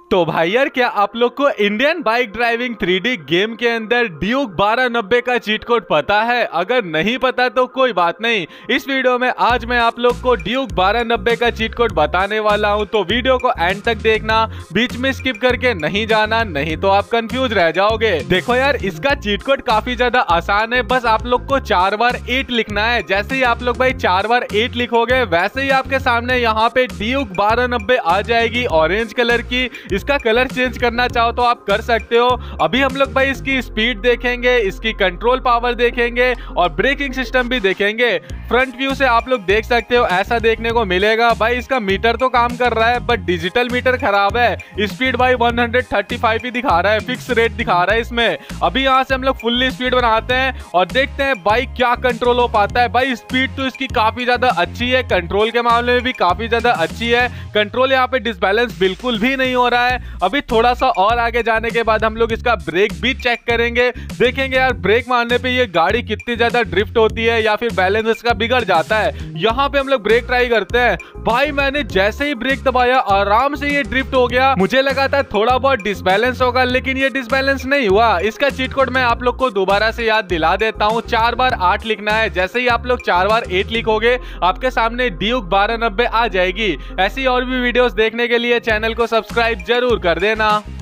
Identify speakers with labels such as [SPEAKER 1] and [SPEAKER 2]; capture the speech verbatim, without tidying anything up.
[SPEAKER 1] तो भाई यार, क्या आप लोग को Indian bike driving three D game के अंदर ड्यूक बारह नब्बे का चीट कोड पता है? अगर नहीं पता तो कोई बात नहीं, इस वीडियो में आज मैं आप लोग को ड्यूक बारह नब्बे का चीट कोड बताने वाला हूं। तो वीडियो को एंड तक देखना, बीच में स्किप करके नहीं जाना, नहीं तो आप कंफ्यूज रह जाओगे। देखो यार, इसका चीट कोड काफी ज्यादा आसान है। बस आप लोग को चार बार एट लिखना है। जैसे ही आप लोग भाई चार बार एट लिखोगे, वैसे ही आपके सामने यहाँ पे ड्यूक बारह नब्बे आ जाएगी ऑरेंज कलर की। इसका कलर चेंज करना चाहो तो आप कर सकते हो। अभी हम लोग भाई इसकी स्पीड देखेंगे, इसकी कंट्रोल पावर देखेंगे और ब्रेकिंग सिस्टम भी देखेंगे। फ्रंट व्यू से आप लोग देख सकते हो, ऐसा देखने को मिलेगा। भाई इसका मीटर तो काम कर रहा है, बट डिजिटल मीटर खराब है। स्पीड भाई एक सौ पैंतीस ही दिखा रहा है, फिक्स रेट दिखा रहा है इसमें। अभी यहाँ से हम लोग फुल्ली स्पीड बनाते हैं और देखते हैं भाई क्या कंट्रोल हो पाता है। भाई स्पीड तो इसकी काफी ज्यादा अच्छी है, कंट्रोल के मामले में भी काफी ज्यादा अच्छी है। कंट्रोल यहाँ पे डिसबैलेंस बिल्कुल भी नहीं हो रहा है। अभी थोड़ा सा और आगे जाने के बाद हम लोग इसका ब्रेक भी चेक करेंगे, देखेंगे यार ब्रेक मारने पे ये गाड़ी कितनी ज्यादा ड्रिफ्ट होती है या फिर बैलेंस इसका बिगड़ जाता है। यहाँ पे हम लोग ब्रेक ट्राई करते हैं। भाई मैंने जैसे ही ब्रेक दबाया, आराम से ये ड्रिफ्ट हो गया। मुझे लगा था थोड़ा बहुत डिसबैलेंस होगा, लेकिन ये डिसबैलेंस नहीं हुआ। इसका चीट कोड मैं आप लोग को दोबारा से याद दिला देता हूँ। चार बार आठ लिखना है। जैसे ही आप लोग चार बार एट लिखोगे, आपके सामने ड्यूक बारह नब्बे आ जाएगी। ऐसी और भी वीडियोस देखने के लिए चैनल को सब्सक्राइब जरूर कर देना।